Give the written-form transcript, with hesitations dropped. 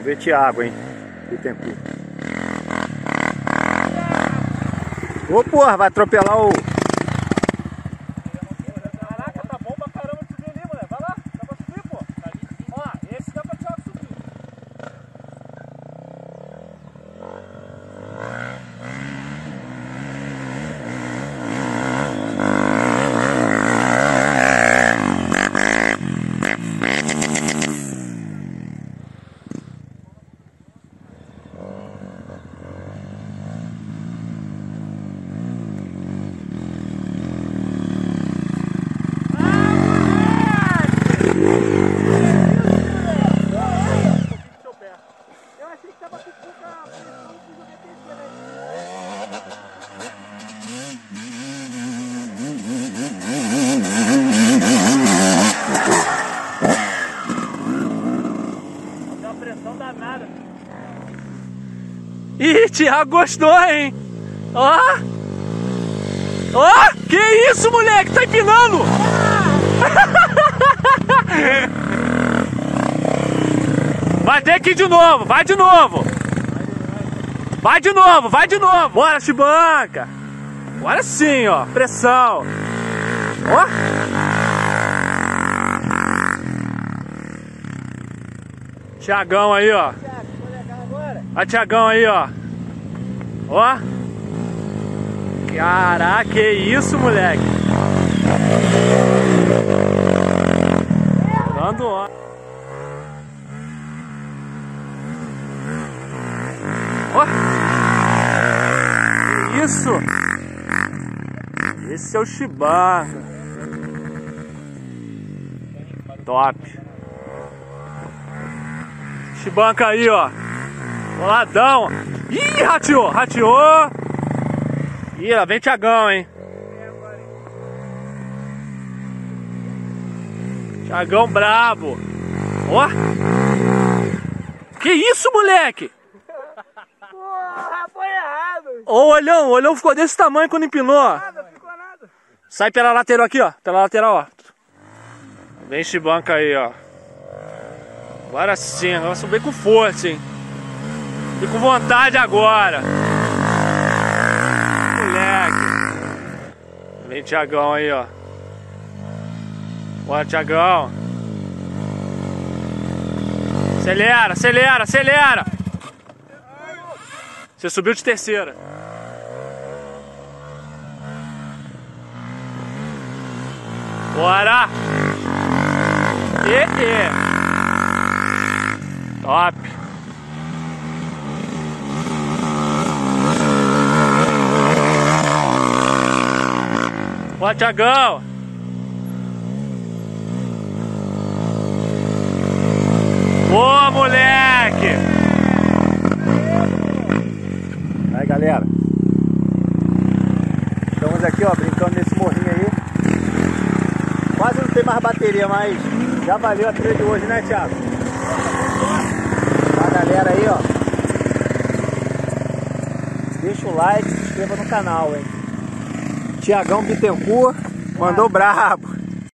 Vamos ver Thiago, hein? Bittencourt. Ô, porra, vai atropelar o... Caraca, tá bom pra caramba de subir ali, moleque. Vai lá, dá pra subir, pô. Ó, esse dá pra Thiago subir. Eu achei que tava com pouca pressão pro jogo aquecer, né? Deu uma pressão danada. Ih, Thiago gostou, hein? Ó! Ó! Que isso, moleque? Tá empinando! Vai ter que ir de novo, vai de novo! Vai de novo, vai de novo! Bora, Chibanca! Agora sim, ó, pressão! Ó! Thiagão aí, ó! Olha o Thiagão aí, ó! Ó! Caraca, que isso, moleque! Dando ó! Ó! Que isso! Esse é o Chibanca! Top! Chibanca aí, ó! Boladão! Ih, rateou! Rateou! Ih, lá vem Thiagão, hein? Thiagão brabo! Ó! Que isso, moleque? Porra, foi errado. Ô, o olhão ficou desse tamanho quando empinou. Nada, ficou nada. Sai pela lateral aqui, ó. Pela lateral, ó. Vem Chibanca aí, ó. Agora sim, agora vem com força, hein? Vem com vontade agora. Moleque. Vem Thiagão aí, ó. Bora, Thiagão. Acelera, acelera, acelera. Você subiu de terceira. Bora! Top! Bora, Thiagão! Boa, moleque! Aí, galera, estamos aqui, ó, brincando nesse morrinho aí. Quase não tem mais bateria, mas já valeu a trilha de hoje, né, Thiago? Pra galera aí, ó, deixa o like, se inscreva no canal, hein? Thiagão Bittencourt mandou brabo.